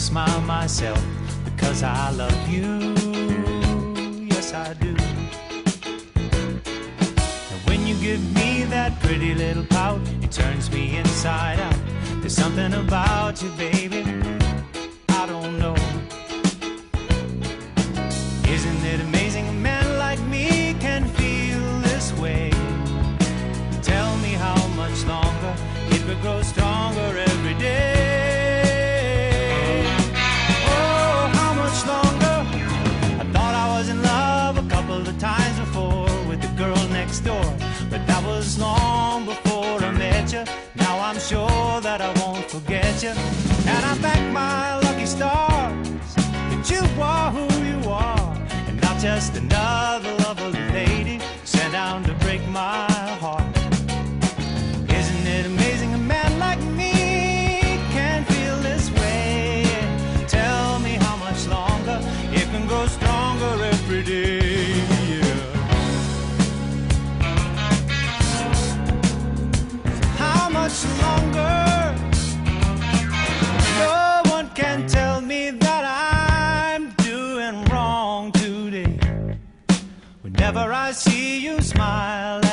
smile myself because I love you. Yes, I do. And when you give me that pretty little pout, it turns me inside out. There's something about you, baby, I don't know. Isn't it amazing a man like me can feel this way? Tell me how much longer it will grow stronger every day. Oh, how much longer? I thought I was in love a couple of times before with the girl next door, but that was long before I met you. Now I'm sure that I won't forget you, and I thank my lucky stars that you are who you are, and not just another lovely lady sent down to break my heart. Isn't it amazing a man like me can feel this way? Tell me how much longer it can grow stronger every day. Yeah. How much longer? No one can tell me that I'm doing wrong today. Whenever I see you smile